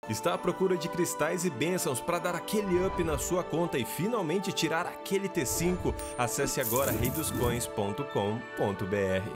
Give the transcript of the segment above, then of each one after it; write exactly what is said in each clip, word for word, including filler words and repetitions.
Está à procura de cristais e bênçãos para dar aquele up na sua conta e finalmente tirar aquele T cinco? Acesse agora rei dos coins ponto com ponto br.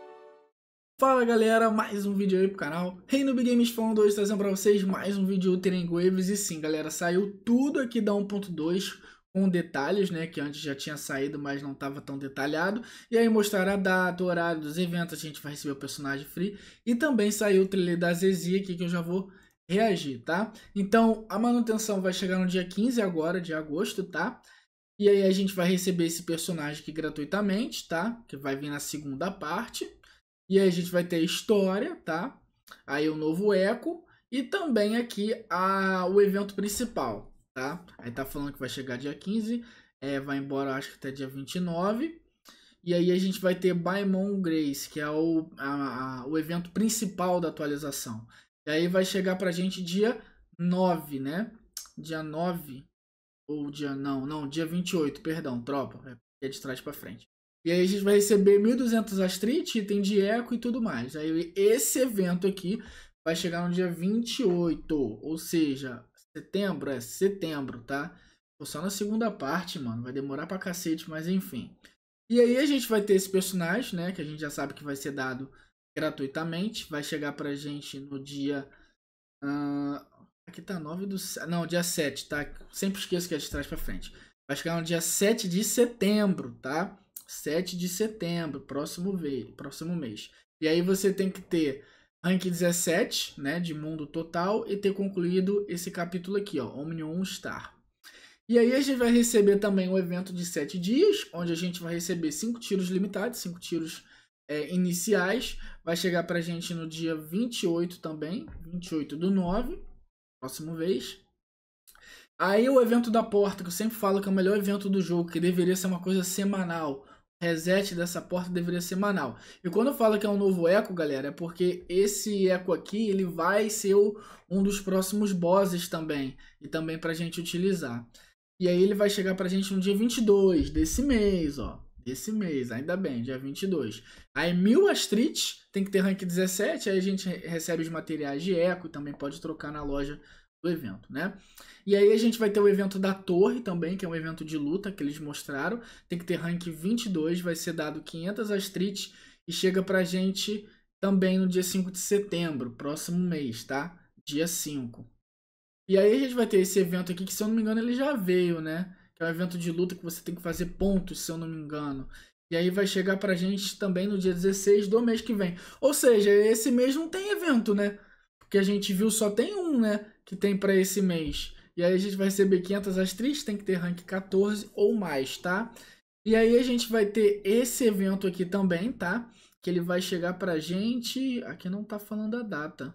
Fala galera, mais um vídeo aí pro canal Reinoob Games falando hoje, trazendo pra vocês mais um vídeo Ultra Waves. E sim galera, saiu tudo aqui da um ponto dois com detalhes, né, que antes já tinha saído, mas não estava tão detalhado. E aí mostraram a data, o horário dos eventos, a gente vai receber o personagem free. E também saiu o trailer da Zezi aqui que eu já vou reagir, tá? Então a manutenção vai chegar no dia quinze agora, de agosto, tá? E aí a gente vai receber esse personagem aqui gratuitamente, tá? Que vai vir na segunda parte. E aí a gente vai ter a história, tá? Aí o novo eco e também aqui a, o evento principal, tá? Aí tá falando que vai chegar dia quinze, é, vai embora acho que até dia vinte e nove. E aí a gente vai ter Baimon Grace, que é o, a, a, o evento principal da atualização. E aí vai chegar pra gente dia nove, né? Dia nove, ou dia, não, não, dia vinte e oito, perdão, tropa, é de trás pra frente. E aí a gente vai receber mil e duzentos Astrit, item de eco e tudo mais. Aí esse evento aqui vai chegar no dia vinte e oito, ou seja, setembro, é setembro, tá? Tô só na segunda parte, mano, vai demorar pra cacete, mas enfim. E aí a gente vai ter esse personagem, né, que a gente já sabe que vai ser dado gratuitamente. Vai chegar pra gente no dia... Uh, aqui tá nove do... Não, dia sete, tá? Sempre esqueço que é de trás pra frente. Vai chegar no dia sete de setembro, tá? sete de setembro, próximo, ve... próximo mês. E aí você tem que ter rank dezessete, né, de mundo total, e ter concluído esse capítulo aqui, ó, Omnium Star. E aí a gente vai receber também um evento de sete dias, onde a gente vai receber cinco tiros limitados, cinco tiros é, iniciais. Vai chegar pra gente no dia vinte e oito também, vinte e oito do nove, próximo mês. Aí o evento da porta, que eu sempre falo que é o melhor evento do jogo, que deveria ser uma coisa semanal. O reset dessa porta deveria ser semanal. E quando eu falo que é um novo eco, galera, é porque esse eco aqui, ele vai ser o, um dos próximos bosses também. E também pra gente utilizar. E aí ele vai chegar pra gente no dia vinte e dois desse mês, ó. Desse mês, ainda bem, dia vinte e dois. Aí mil Astrit, tem que ter rank dezessete, aí a gente recebe os materiais de eco e também pode trocar na loja do evento, né? E aí a gente vai ter o evento da torre também, que é um evento de luta que eles mostraram. Tem que ter rank vinte e dois, vai ser dado quinhentos Astrit e chega pra gente também no dia cinco de setembro, próximo mês, tá? Dia cinco. E aí a gente vai ter esse evento aqui, que se eu não me engano ele já veio, né? Que é um evento de luta que você tem que fazer pontos, se eu não me engano. E aí vai chegar pra gente também no dia dezesseis do mês que vem. Ou seja, esse mês não tem evento, né? Porque a gente viu só tem um, né? Que tem pra esse mês. E aí a gente vai receber quinhentos Astrit, tem que ter rank quatorze ou mais, tá? E aí a gente vai ter esse evento aqui também, tá? Que ele vai chegar pra gente... Aqui não tá falando a data.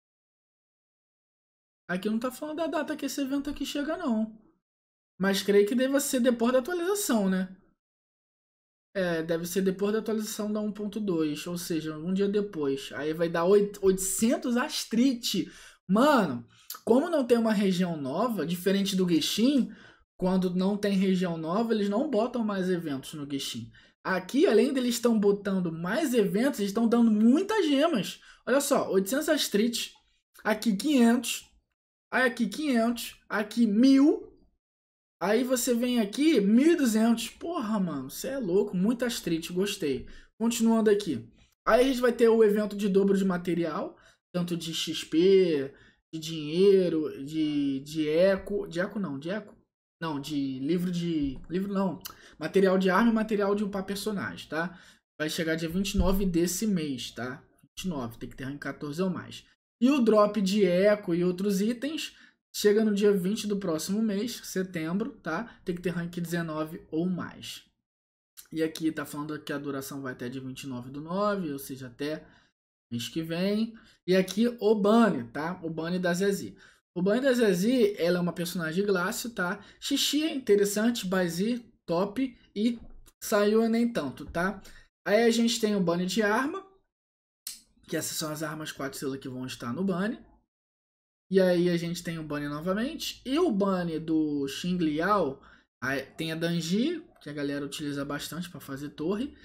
Aqui não tá falando da data que esse evento aqui chega, não. Mas creio que deva ser depois da atualização, né? É, deve ser depois da atualização da um ponto dois. Ou seja, um dia depois. Aí vai dar oitocentos Astrit. Mano, como não tem uma região nova, diferente do Genshin, quando não tem região nova, eles não botam mais eventos no Genshin. Aqui, além deles estão botando mais eventos, eles estão dando muitas gemas. Olha só, oitocentos Astrit. Aqui quinhentos. Aí aqui quinhentos, aqui mil, aí você vem aqui mil e duzentos. Porra, mano, você é louco, muita Astrit, gostei. Continuando aqui. Aí a gente vai ter o evento de dobro de material, tanto de X P, de dinheiro, de, de eco, de eco não, de eco? Não, de livro de, livro não, material de arma e material de upar personagem, tá? Vai chegar dia vinte e nove desse mês, tá? vinte e nove, tem que ter rank quatorze ou mais. E o drop de eco e outros itens chega no dia vinte do próximo mês, setembro, tá? Tem que ter rank dezenove ou mais. E aqui tá falando que a duração vai até dia vinte e nove do nove, ou seja, até mês que vem. E aqui o Bunny, tá? O Bunny da Zezi. O Bunny da Zezi, ela é uma personagem Glacio, tá? Xixi é interessante, Bazi, top. E saiu nem tanto, tá? Aí a gente tem o Bunny de arma, que essas são as armas quatro estrelas que vão estar no Bunny. E aí a gente tem o Bunny novamente. E o Bunny do Xing Liao, tem a Danji, que a galera utiliza bastante para fazer torre.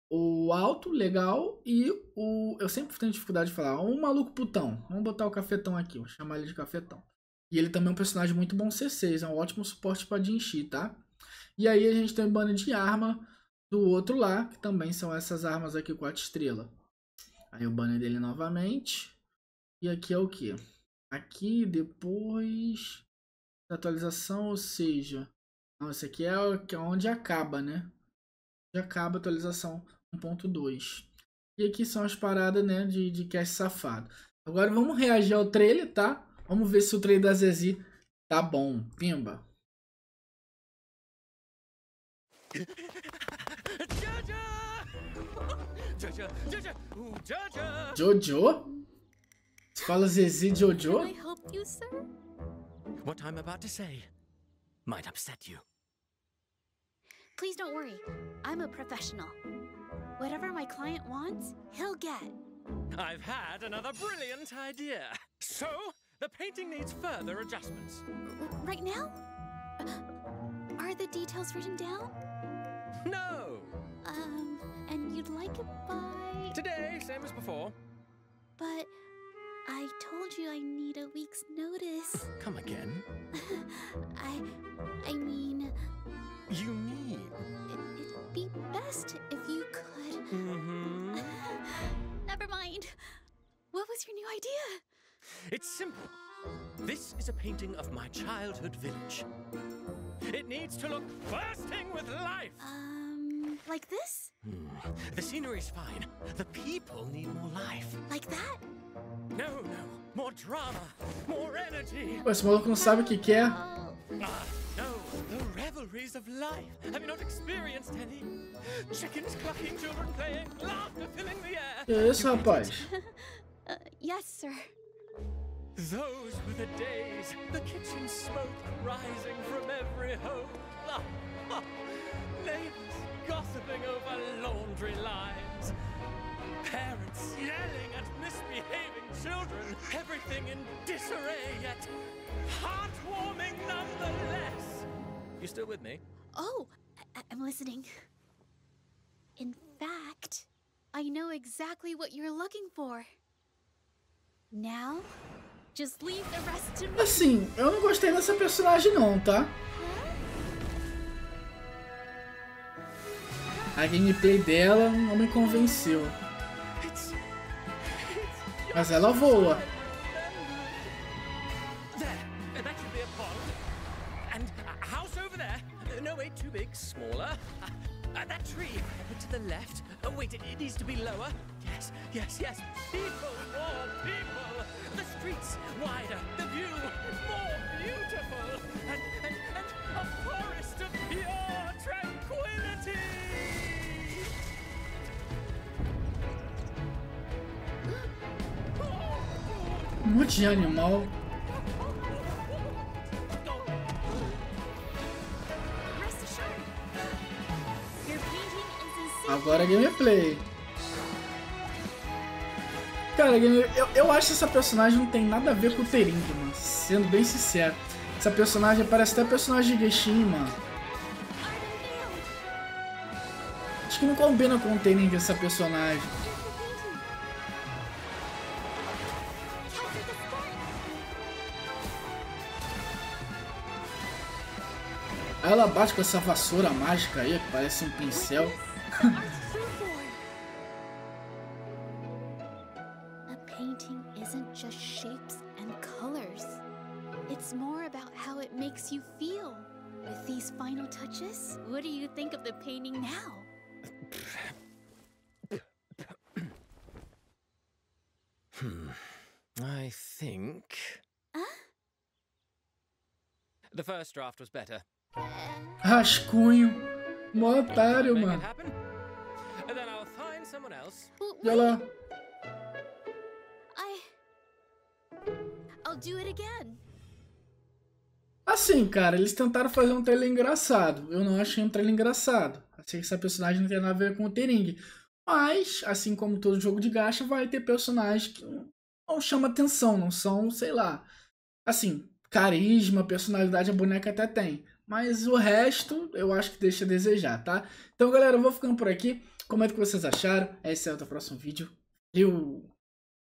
o alto, legal, e o... Eu sempre tenho dificuldade de falar. Um maluco putão. Vamos botar o cafetão aqui, vou chamar ele de cafetão. E ele também é um personagem muito bom C seis, é um ótimo suporte para Jinchi, tá? E aí a gente tem o banner de arma do outro lá, que também são essas armas aqui quatro estrelas. Aí o banner dele novamente. E aqui é o que? Aqui depois da atualização, ou seja... Não, esse aqui é onde acaba, né? Onde acaba a atualização um ponto dois. E aqui são as paradas, né, de, de cash safado. Agora vamos reagir ao trailer, tá? Vamos ver se o trailer da Zezi tá bom. Pimba. Jojo? Você fala Zezi Jojo? Can I help you, sir? What I'm about to say might upset you. Please don't worry. I'm a professional. Whatever my client wants, he'll get. I've had another brilliant idea. So, the painting needs further adjustments. R- right now? Uh, are the details written down? No! Um, and you'd like it by... Today, same as before. But I told you I need a week's notice. Come again? I... I mean... You mean? It, it'd be best if you could... Mm-hmm. Never mind. What was your new idea? It's simple. This is a painting of my childhood village. It needs to look bursting with life. Um, like this? Hmm. The scenery's fine. The people need more life. Like that? No, no. More drama. More energy. Pô, esse maluco não sabe o que quer. Oh, Ah, no. The revelries of life. Have you not experienced any? Chickens clucking, children playing, laughter filling the air. Que isso, rapaz? uh, yes, sir. Those were the days. The kitchen smoke rising from every home. Ah, ah. Neighbors gossiping over laundry lines. Parents yelling at misbehaving children. Everything in disarray, yet heartwarming nonetheless. You still with me? Oh, I- I'm listening. In fact, I know exactly what you're looking for. Now, just leave the rest to me. Assim, eu não gostei dessa personagem não, tá? A gameplay dela não me convenceu. It's, it's Mas ela voa. There, that should be a pond. And a house over there. Uh, No, wait, too big, smaller. Uh, uh, that tree to the left. Oh, wait, it, it needs to be lower. Yes, yes, yes. People, more people. The streets wider. The view more beautiful. And, and, and a forest of pure tranquility. Um monte de animal. Rest assured. Your painting is as safe. Agora é gameplay. Cara, game- eu, eu acho que essa personagem não tem nada a ver com o Tering, mano. Sendo bem sincero. Essa personagem parece até personagem de Genshin, mano. Acho que não combina com o Tering essa personagem. Aí ela bate com essa vassoura mágica aí, que parece um pincel. A painting isn't just shapes and colors. It's more about how it makes you feel. With these final touches, what do you think of the painting now? Hmm. I think. Huh? The first draft was better. Rascunho. Mó otário, Make it mano. happen. And then I'll find someone else. W- E wait, ela... I... I'll do it again. Assim, cara, eles tentaram fazer um trailer engraçado. Eu não achei um trailer engraçado. Achei que essa personagem não tem nada a ver com o Tering. Mas, assim como todo jogo de gacha, vai ter personagens que não chamam atenção, não são, sei lá. Assim, carisma, personalidade a boneca até tem. Mas o resto, eu acho que deixa a desejar, tá? Então, galera, eu vou ficando por aqui. Comenta o que vocês acharam. Esse é o próximo vídeo. Valeu!